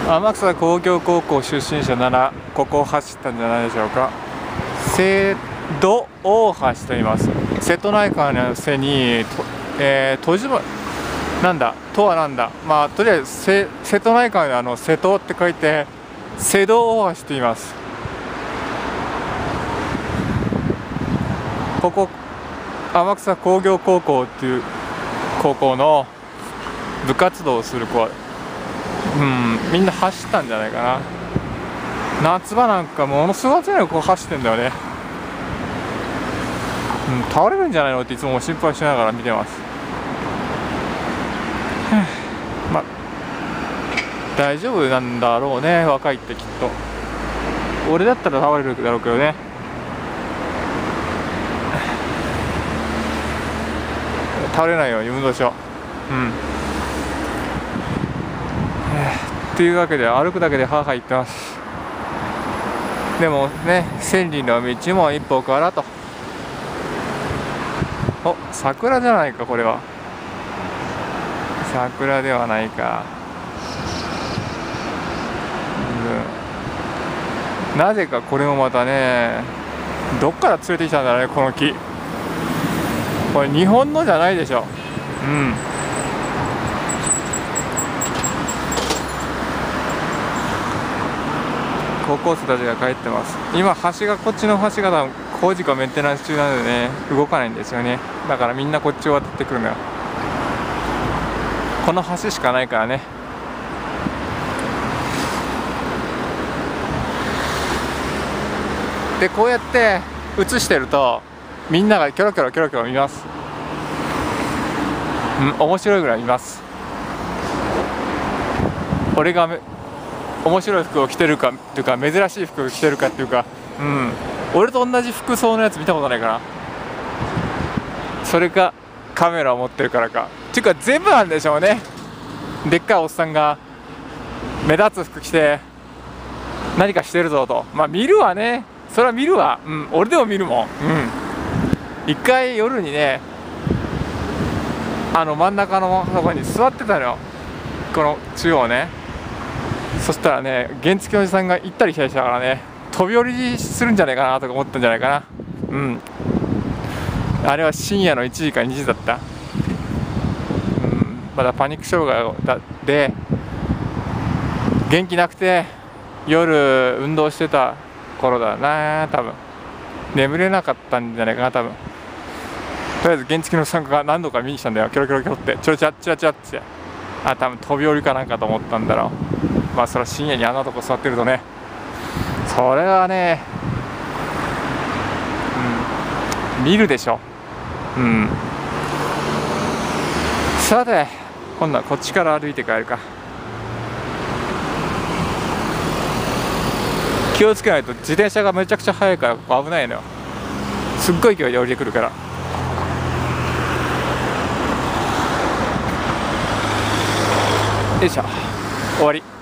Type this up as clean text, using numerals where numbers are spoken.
天草工業高校出身者ならここを走ったんじゃないでしょうか。瀬戸大橋と言います。瀬戸内海の瀬に戸島なんだとはなんだ、まあとりあえず瀬戸内海の瀬戸って書いて瀬戸大橋と言います。ここ天草工業高校っていう高校の部活動をする子はみんな走ったんじゃないかな。夏場なんかものすごい暑いのにこう走ってんだよね。倒れるんじゃないのっていつも心配しながら見てます。まあ大丈夫なんだろうね、若いってきっと。俺だったら倒れるだろうけどね。倒れないように運動しよう。というわけで歩くだけでハーハー言ってます。でもね、千里の道も一歩からと。お、桜じゃないかこれは。桜ではないか。なぜかこれもまたね、どっから連れてきたんだろうね、この木。これ日本のじゃないでしょ。高校生たちが帰ってます。今橋がこっちの橋が多分工事かメンテナンス中なのでね、動かないんですよね。だからみんなこっちを渡ってくるのよ。この橋しかないからね。でこうやって映してるとみんながキョロキョロキョロキョロ見ます。面白いぐらい見ます。俺が面白い服を着てるかっていうか、珍しい服を着てるかっていうか、俺と同じ服装のやつ見たことないから。それかカメラを持ってるからかっていうか、全部なんでしょうね。でっかいおっさんが目立つ服着て何かしてるぞと。まあ見るわね、それは見るわ。俺でも見るもん。一回夜にね、真ん中のところに座ってたのよ、この中央ね。そしたらね、原付のおじさんが行ったり来たりしたからね、飛び降りするんじゃないかなとか思ったんじゃないかな。あれは深夜の1時か2時だった。まだパニック障害で元気なくて夜運動してた頃だな。多分眠れなかったんじゃないかな。多分とりあえず原付の参加が何度か見に来たんだよ。キョロキョロキョロってちょろちゃチラチラって。多分飛び降りかなんかと思ったんだろう。まあそれは深夜にあんなとこ座ってるとね、それはね、見るでしょ。さて今度はこっちから歩いて帰るか。気をつけないと自転車がめちゃくちゃ速いからここ危ないのよ。すっごい勢いで降りてくるから。よいしょ、終わり。